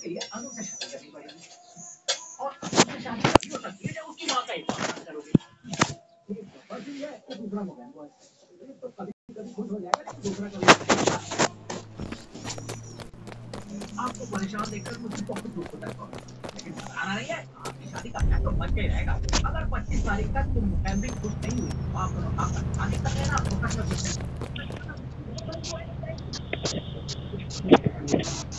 इसके लिए कानून से शादी करनी पड़ेगी और उससे शादी तभी हो सकती है जब उसकी माँ का इकरार करोगे। एक प्रॉपर्टी है तो दूसरा मोबाइल है तो कभी कभी खुश हो जाएगा लेकिन दूसरा कभी आपको परेशान देखकर मुझे बहुत दुख होता है लेकिन बताना नहीं है आपकी शादी का प्लान तो बच के रहेगा। अगर 25 तारीख तक तुम फैमिली खुश नहीं हुई तो आप दोनों आपका शादी कर लेना, फोकस कर सकते हैं।